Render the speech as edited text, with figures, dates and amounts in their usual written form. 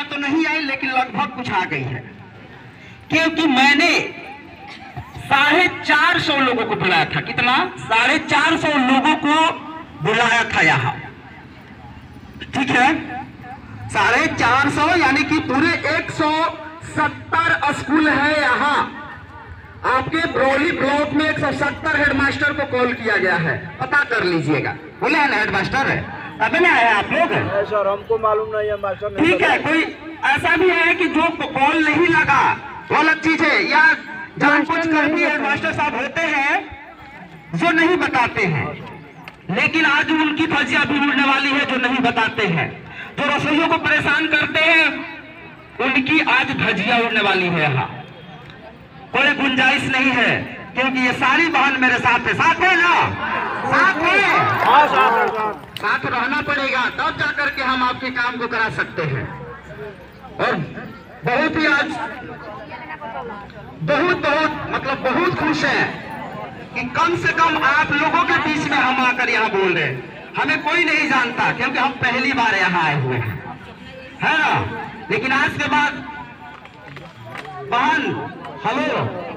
तो नहीं आई, लेकिन लगभग कुछ आ गई है, क्योंकि मैंने 450 लोगों को बुलाया था। कितना? 450 लोगों को बुलाया था यहाँ, ठीक है। 450 यानी कि पूरे 170 स्कूल है यहाँ। आपके ब्रोली ब्लॉक में 170 हेडमास्टर को कॉल किया गया है, पता कर लीजिएगा। बोले है ना हेडमास्टर है, अभी नहीं आया आप लोग? सर हमको मालूम नहीं है मास्टर। ठीक है, कोई ऐसा भी है कि जो कॉल नहीं लगा वो अलग चीज है, या जानबूझ कर भी हेडमास्टर साहब होते हैं जो नहीं बताते हैं। लेकिन आज उनकी धज्जियां भी उड़ने वाली है जो नहीं बताते हैं। जो रसोइयों को परेशान करते हैं उनकी आज धज्जियां उड़ने वाली है। यहाँ कोई गुंजाइश नहीं है, क्योंकि ये सारी बहन मेरे साथ है। साथ है ना? साथ है, साथ रहना पड़ेगा, तब जाकर के हम आपके काम को करा सकते हैं। और बहुत ही आज बहुत मतलब बहुत खुश है कि कम से कम आप लोगों के बीच में हम आकर यहाँ बोल रहे हैं। हमें कोई नहीं जानता, क्योंकि हम पहली बार यहाँ आए हुए हैं, है ना। लेकिन आज के बाद बहन हेलो